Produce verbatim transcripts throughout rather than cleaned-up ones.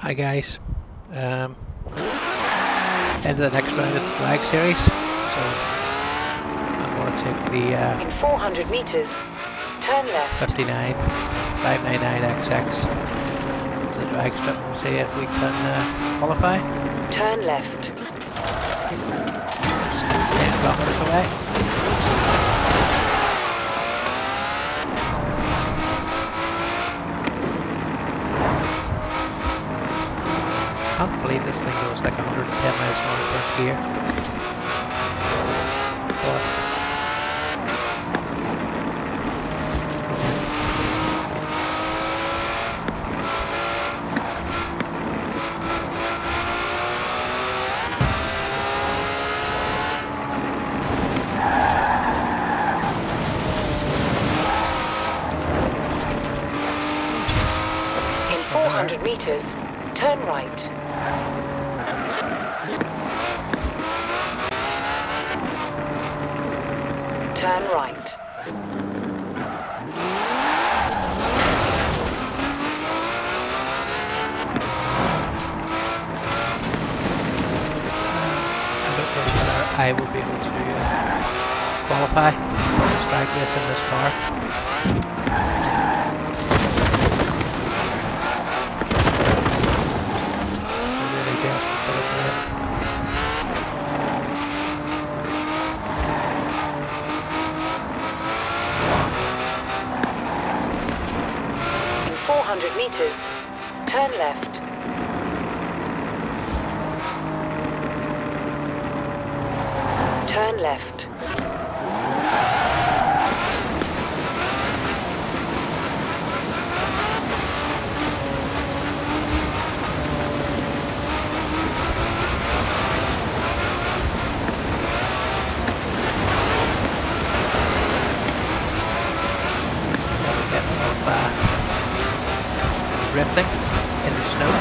Hi guys, um, into the next round of the drag series, so I'm going to take the uh, in four hundred meters, turn left. fifty-nine five ninety-nine X X to the drag strip and see if we can uh, qualify. Turn left. ten kilometers away. I can't believe this thing goes like one hundred ten miles an hour first gear. But in four hundred meters, turn right. Turn right. I don't know whether I will be able to uh, qualify this drag race in this car. So really desperate for the win. In four hundred meters, turn left. Turn left. Never get of uh, drifting in the snow.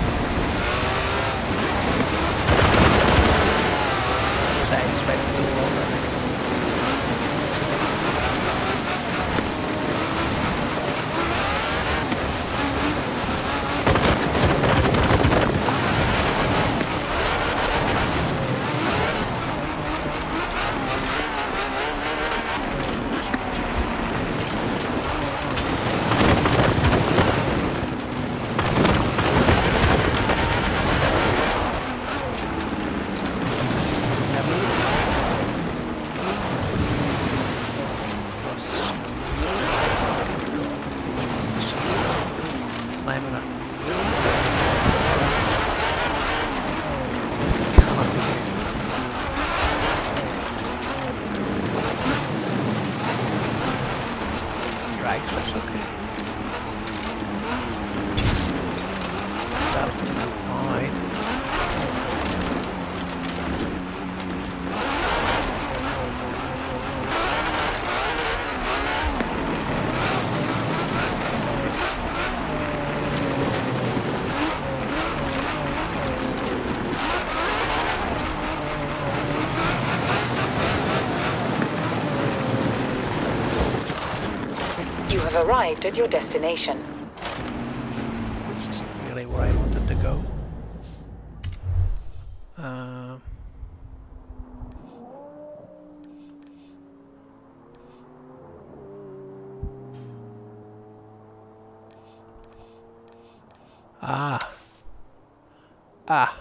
Sides right to the wall there. Climbing up. Drag strip's okay. That's no point. You have arrived at your destination. This isn't really where I wanted to go. Um, ah. Ah.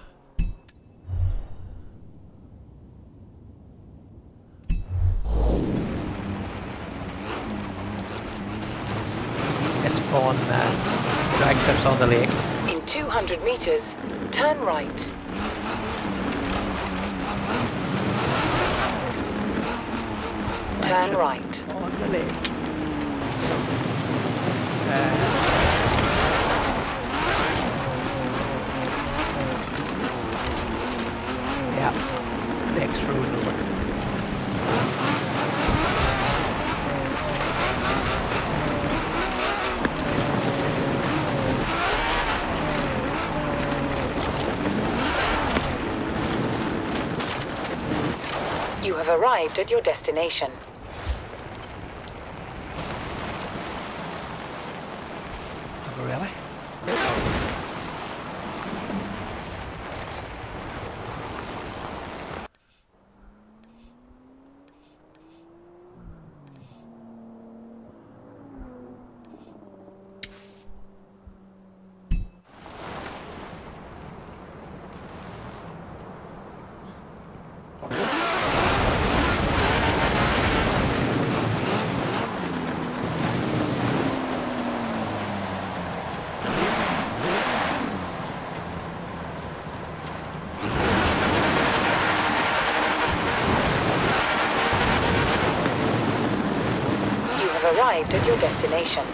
It's on uh, drag strips on the lake. In two hundred meters, turn right. Turn right. On the lake. So, uh, yeah, lake's frozen over. You have arrived at your destination. Oh, really? arrived at your destination.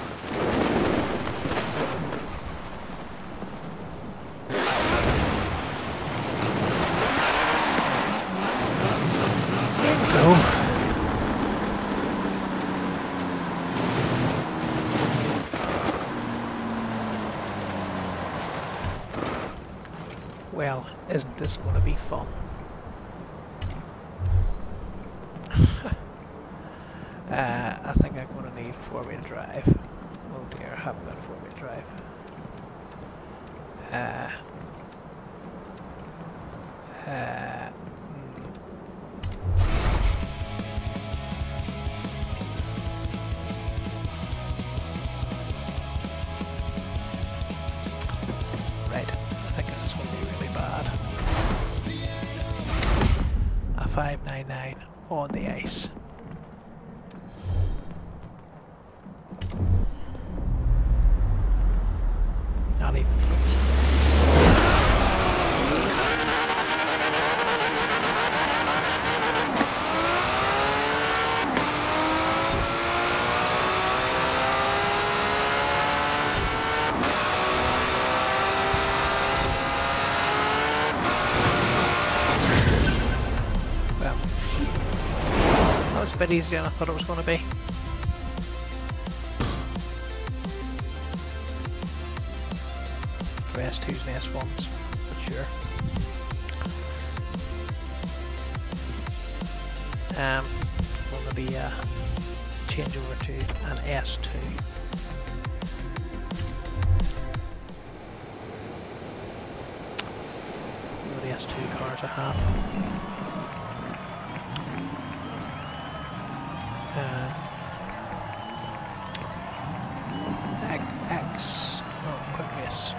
Well, isn't this going to be fun? uh, I think I'm going to need four-wheel drive. Oh dear, I haven't got four-wheel drive. Uh, uh, mm. Right, I think this is going to be really bad. A five ninety-nine on the ice. Not even close. Well, that was a bit easier than I thought it was going to be. S twos and S ones, but sure. Um, going to be uh, change over to an S two. See what the S two cars I have. Uh, X, oh, quick race.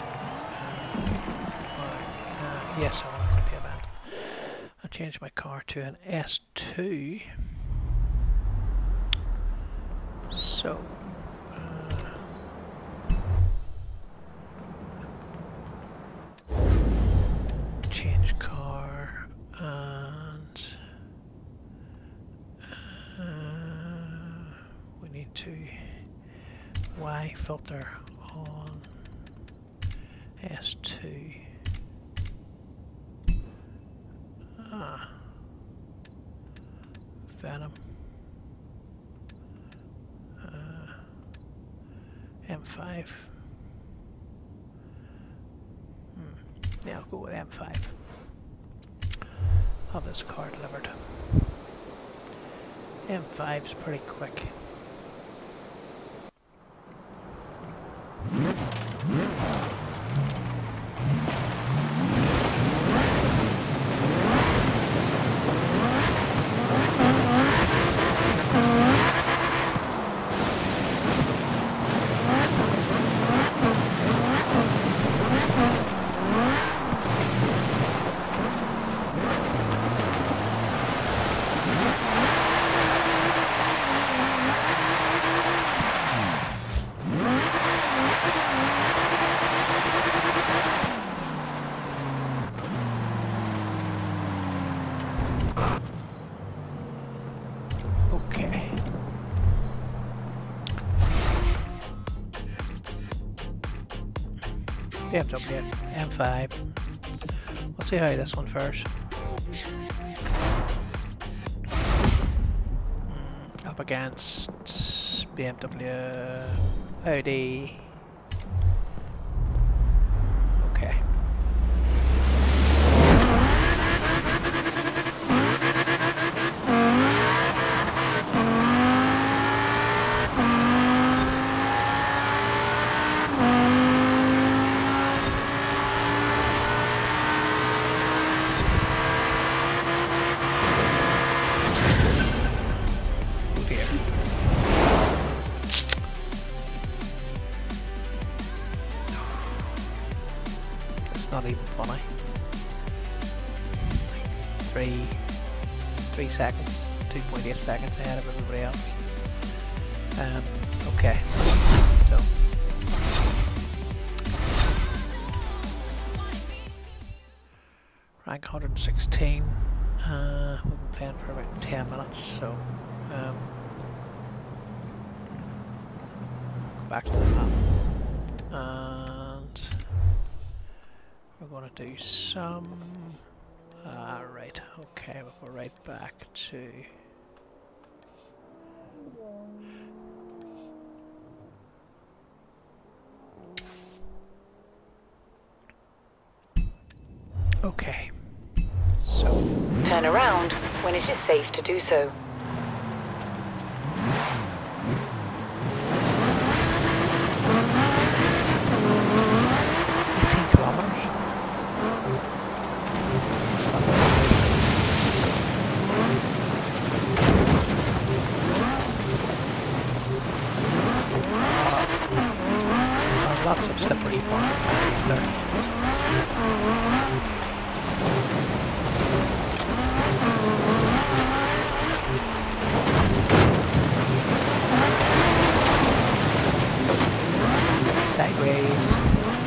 Yes, I want a quick event. I'll change my car to an S two. So, uh, change car and uh, we need to Y filter on S two. Ah, Venom, uh, M five. Hmm. Yeah, I'll go with M five. Have this car delivered. M five's pretty quick. B M W M five. We'll see how this one fares. Mm, up against B M W, Audi. Okay. Not even funny. Three, three seconds, two point eight seconds ahead of everybody else. Um, okay, so rank one hundred sixteen. Uh, we've been playing for about ten minutes, so um, back to the map. And we're going to do some... Uh, right, okay, we'll go right back to... Okay, so... Turn around when it is safe to do so. eighteen kilometers. Uh, lots of slippery parking there. Sideways.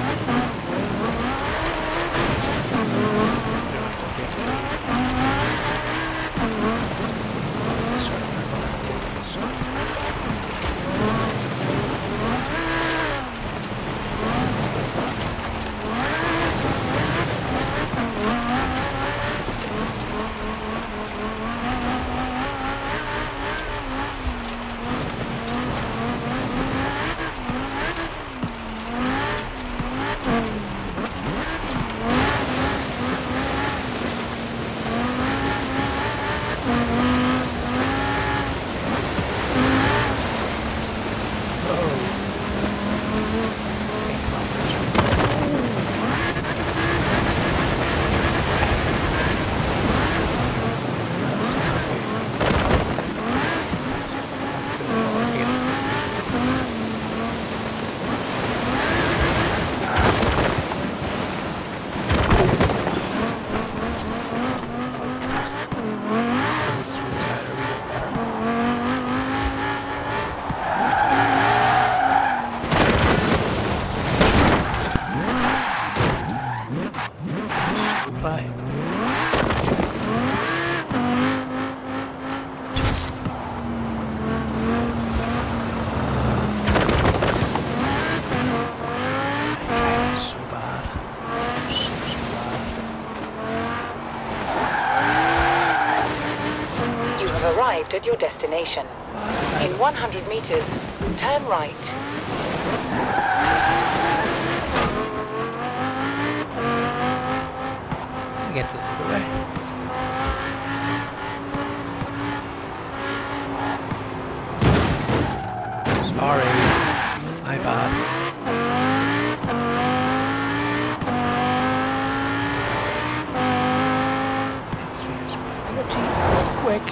At your destination. In one hundred meters, turn right. Get to the way. Sorry, my bad. Three is pretty quick.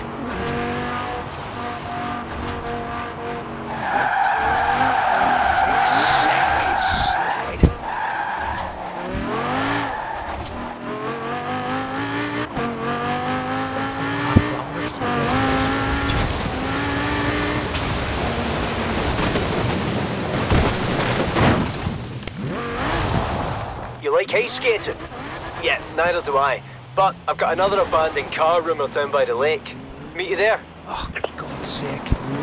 You like ice skating? Yeah, neither do I. But I've got another abandoned car rumoured down by the lake. Meet you there. Oh, for God's sake.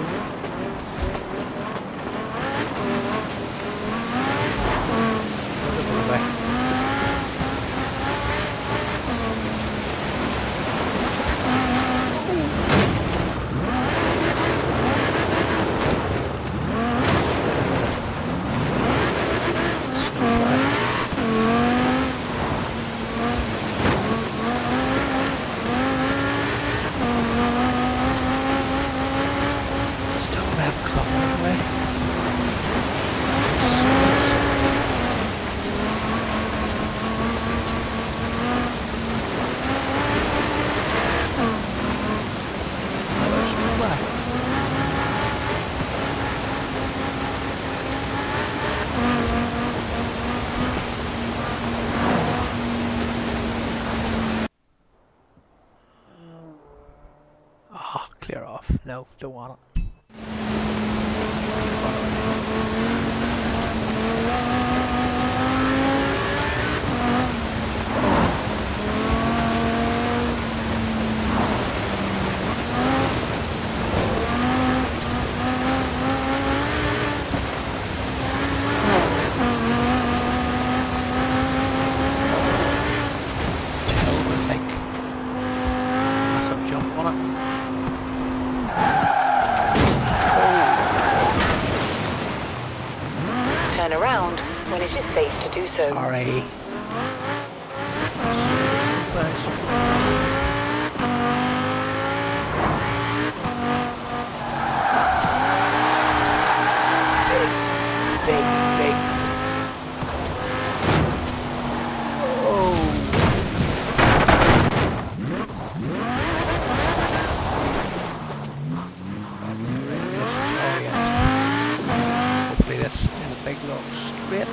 Clear off. No, don't want it. safe to do so. R A. Big, big. Oh. This is, oh yes. Hopefully this is a big long straight.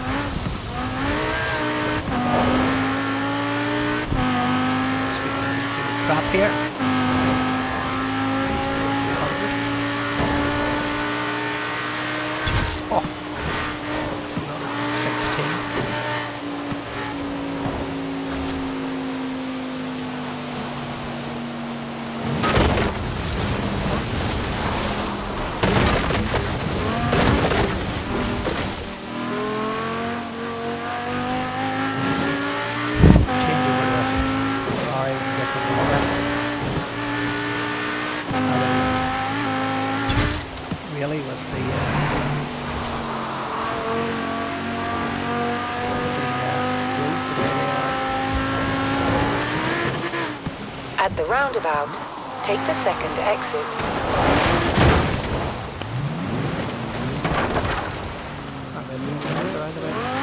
Sweeping into the trap here. Really with the, uh, with the uh, roads the way they are. At the roundabout, take the second exit. Are they moving at the roundabout?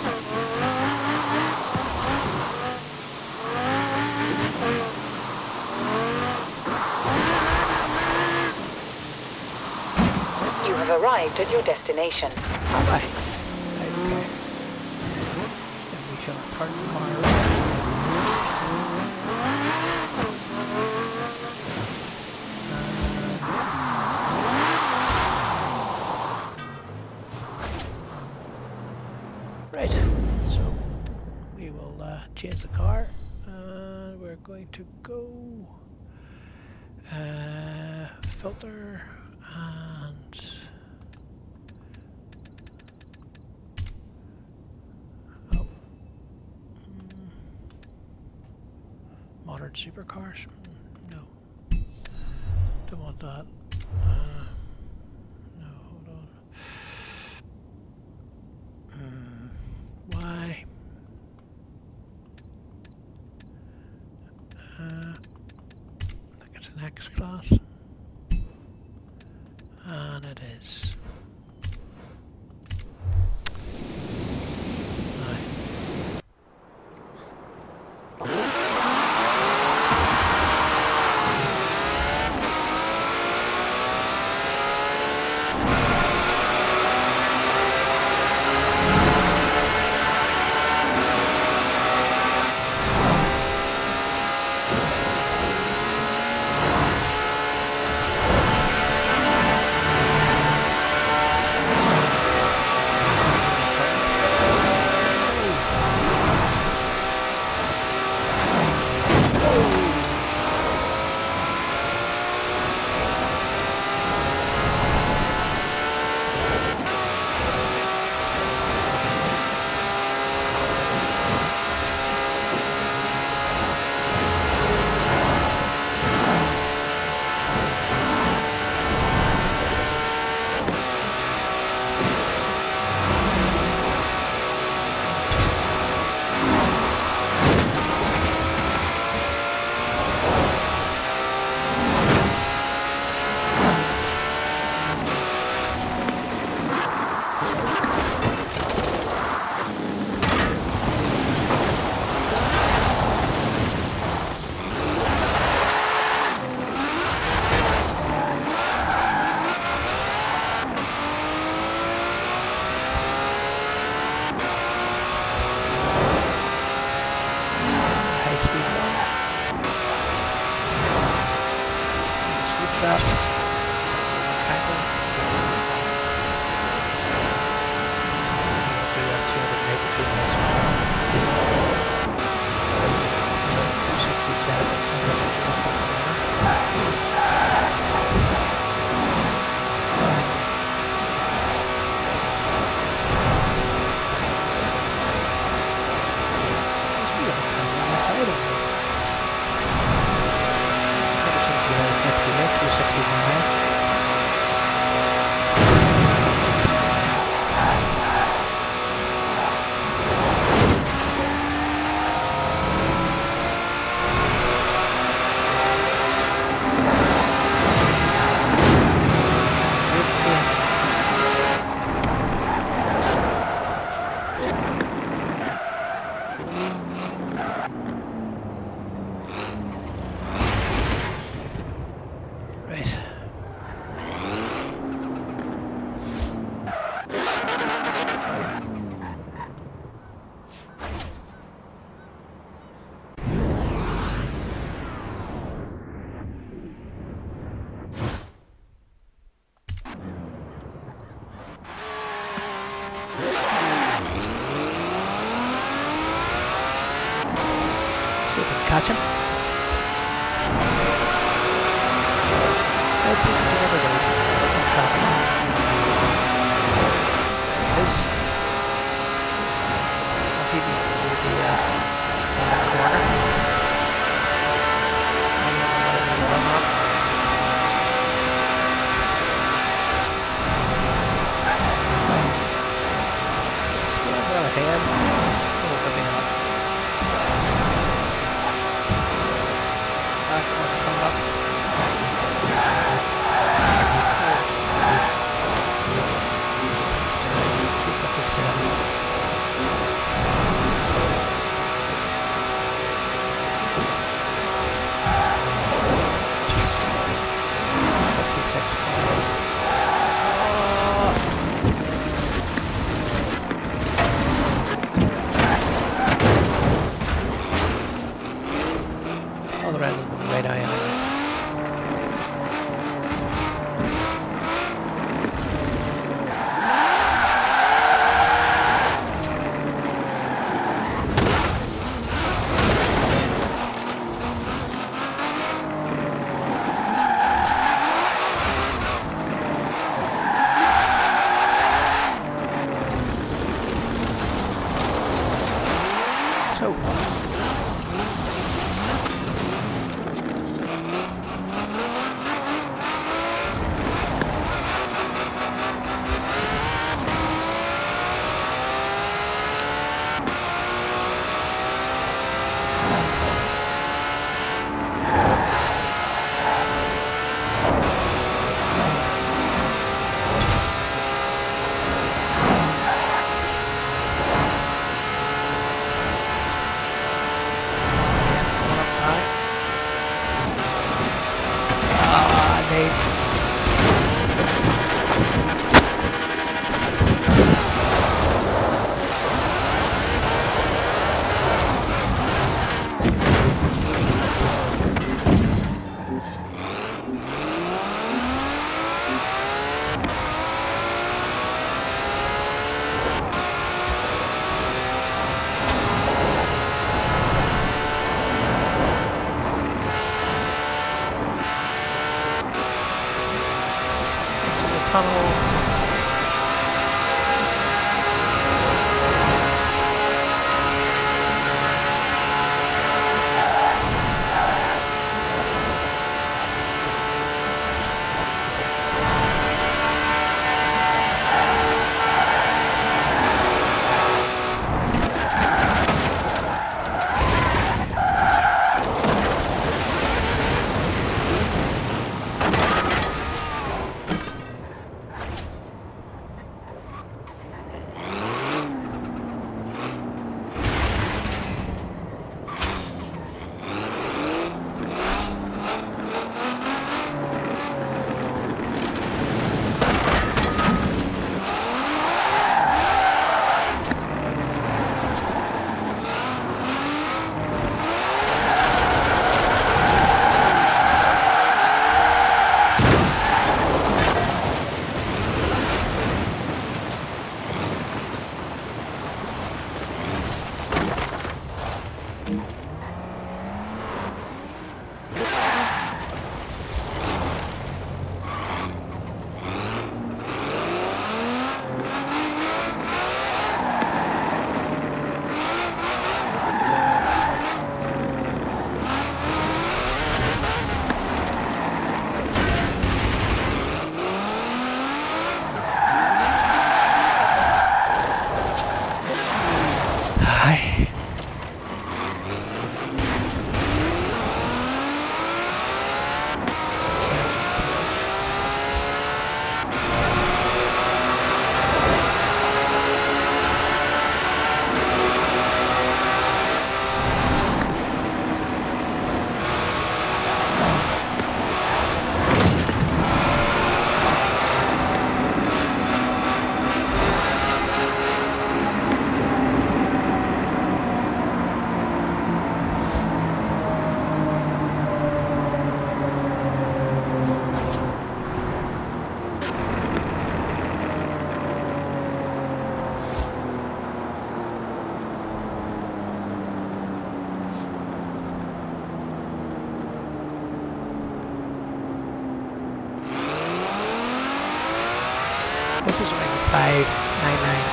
You have arrived at your destination. Have I? Okay. Then we shall turn the car around. Right, so we will uh, change the car and we're going to go uh, filter and oh, mm, modern supercars. No, don't want that. Uh, no, hold on. Mm, why? Uh, I think it's an X class. And it is. catch him. I think we never know. Traffic. It is. I'll keep you to the uh, uh, corner. Still well ahead. Oh, maybe not. Back one come up. Keep up the seven. All around the right eye anyway. So tunnel.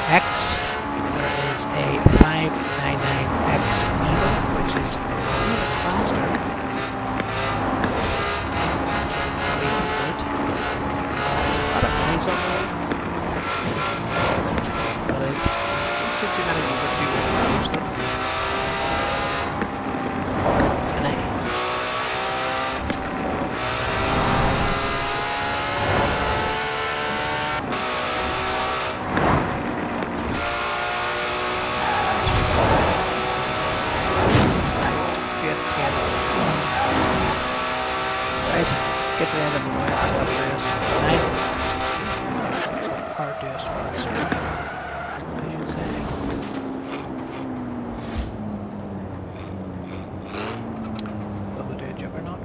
X. There is a five ninety-nine X Evo, which is a little bit faster. Really good. A lot of noise on there. That is too, too many number two rows though. And I get rid of the way I love this. Or this first, I should say. Will we do a juggernaut?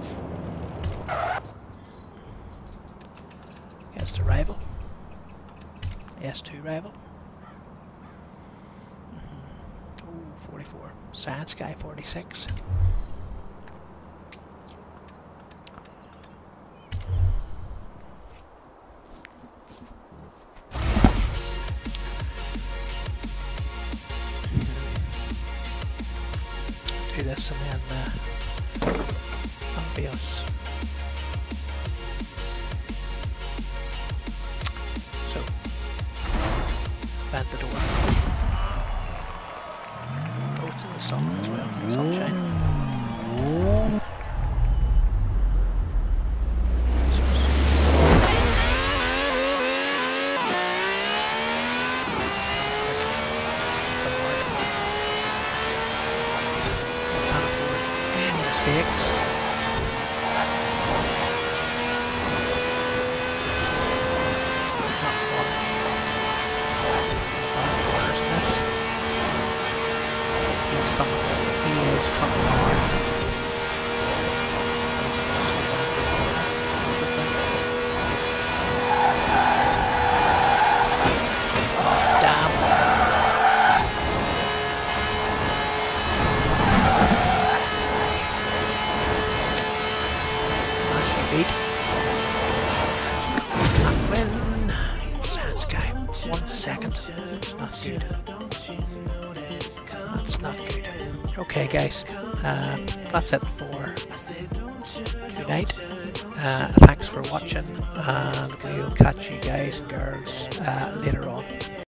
Against a rival. S two rival. Mm-hmm. Ooh, forty-four. Science Guy forty-six. Do this and then uh, obvious. So, bend the door. Oh, it's in the sun as well. Sunshine. Mistakes. One second. That's not good. That's not good. Okay, guys. Um, that's it for tonight. Uh, thanks for watching, and we'll catch you guys and girls uh, later on.